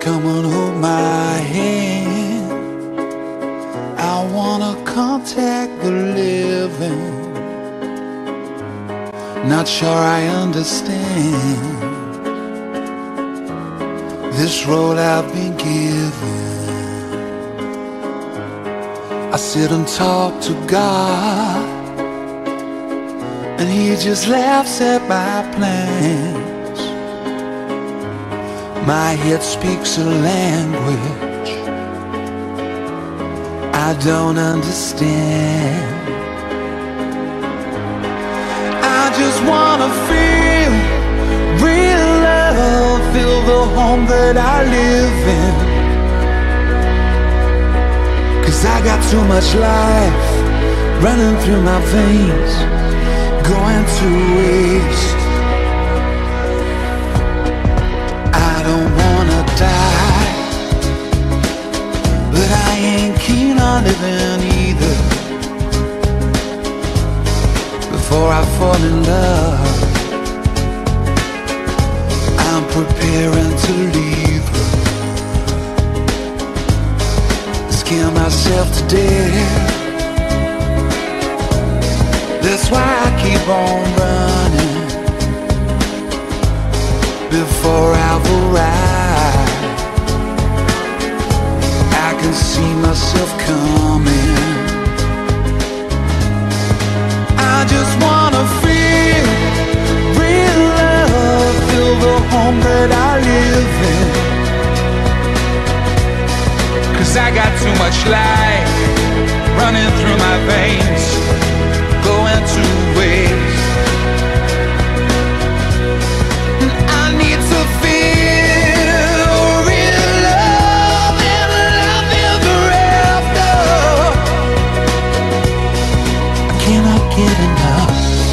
Come on, hold my hand. I wanna contact the living. Not sure I understand this role I've been given. I sit and talk to God, and He just laughs at my plans. My head speaks a language I don't understand. I just wanna feel real love, feel the home that I live in. 'Cause I got too much life running through my veins, going to waste. I don't wanna die, but I ain't keen on living either. Before I fall in love, I'm preparing to leave her. Scare myself to death. That's why I keep on running before I've arrived. I can see myself coming. I just wanna feel real love, feel the home that I live in. 'Cause I got too much life running through my veins, going to waste. And I need to feel real love and love ever after. I cannot get enough.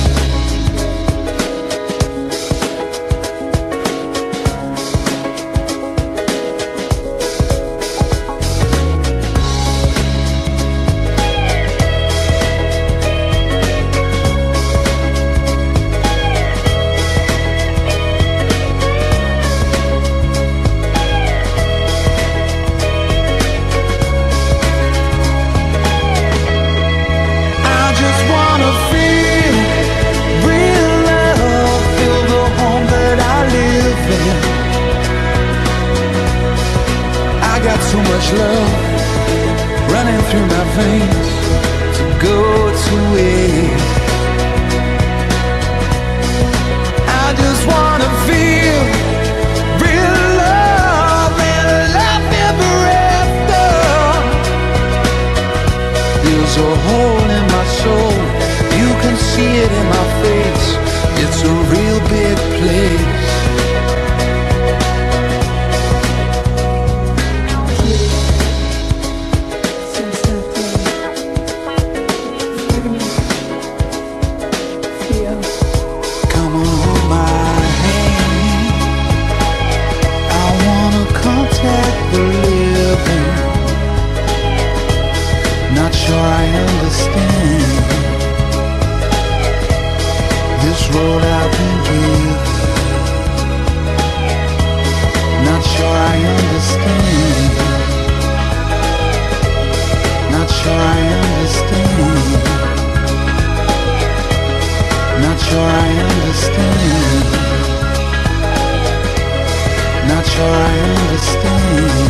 So much love running through my veins to go to waste. I just wanna feel real love and love ever after. There's a hole in my soul, you can see it in my face. It's a real big place. Not sure I understand this road I've been given. Not sure I understand. Not sure I understand. Not sure I understand. Not sure I understand.